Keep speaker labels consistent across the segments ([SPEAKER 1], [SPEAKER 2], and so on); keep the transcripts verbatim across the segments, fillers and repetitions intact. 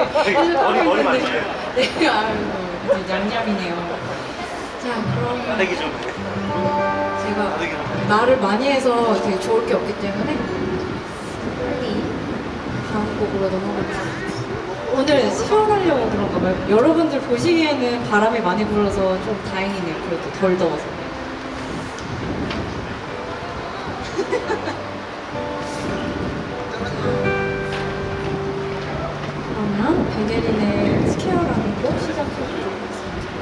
[SPEAKER 1] 머리 머리 맞으세요?
[SPEAKER 2] 네, 아이고, 냠냠이네요. 자, 그럼
[SPEAKER 1] 다대기 좀.
[SPEAKER 2] 제가
[SPEAKER 1] 다대기 좀.
[SPEAKER 2] 말을 많이 해서 되게 좋을 게 없기 때문에 빨리 다음 곡으로 넘어가겠습니다. 오늘 시원하려고 그런가 봐요. 여러분들 보시기에는 바람이 많이 불어서 좀 다행이네요. 그래도 덜 더워서. 그러면 베네린의 스퀘어라는 곡 시작해보도록 하겠습니다.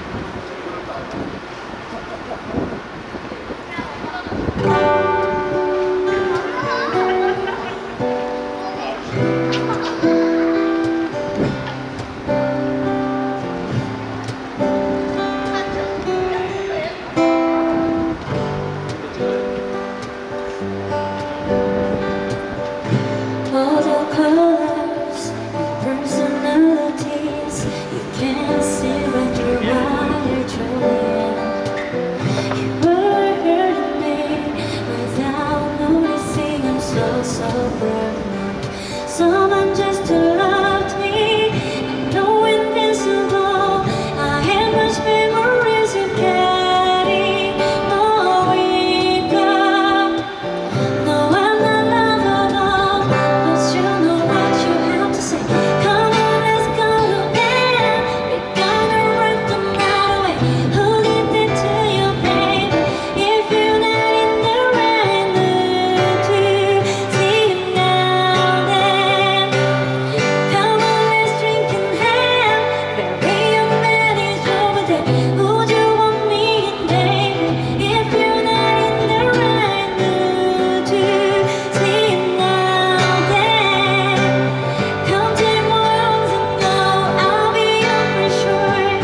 [SPEAKER 3] Someone just loved me, I know invincible. I have much memories of getting more weaker. No, I'm not lovable, but you know what you have to say. Come on, let's go together. We're gonna run the night away. Who did it to you, baby? If you're not in the right mood to see you now, then come on, let's drink in hand. Bury your memories over there. Would you want me in, baby? If you're not in the right mood to see you now, then come take my arms and know I'll be your for sure.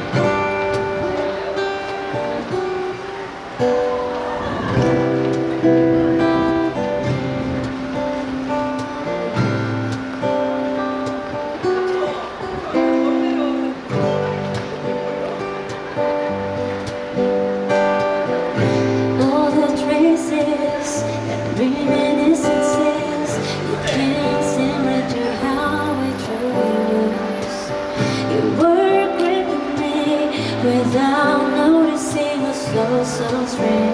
[SPEAKER 3] All the traces and reminiscences, you can't seem to how it truly was. You were gripping me without noticing, was so so strange.